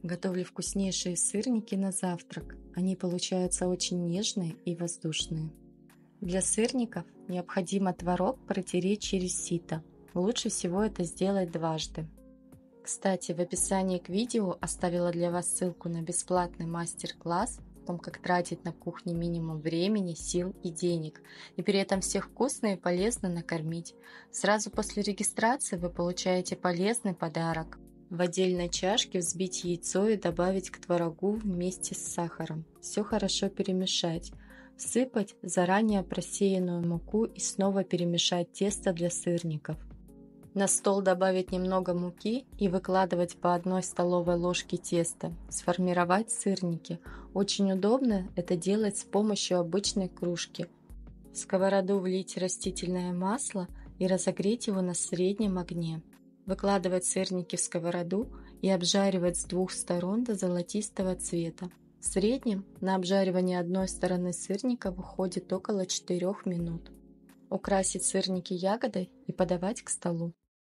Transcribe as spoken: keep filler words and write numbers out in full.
Готовлю вкуснейшие сырники на завтрак. Они получаются очень нежные и воздушные. Для сырников необходимо творог протереть через сито. Лучше всего это сделать дважды. Кстати, в описании к видео оставила для вас ссылку на бесплатный мастер-класс о том, как тратить на кухне минимум времени, сил и денег, и при этом всех вкусно и полезно накормить. Сразу после регистрации вы получаете полезный подарок. В отдельной чашке взбить яйцо и добавить к творогу вместе с сахаром. Все хорошо перемешать. Всыпать заранее просеянную муку и снова перемешать тесто для сырников. На стол добавить немного муки и выкладывать по одной столовой ложке теста. Сформировать сырники. Очень удобно это делать с помощью обычной кружки. В сковороду влить растительное масло и разогреть его на среднем огне. Выкладывать сырники в сковороду и обжаривать с двух сторон до золотистого цвета. В среднем на обжаривание одной стороны сырника выходит около четырёх минут. Украсить сырники ягодой и подавать к столу.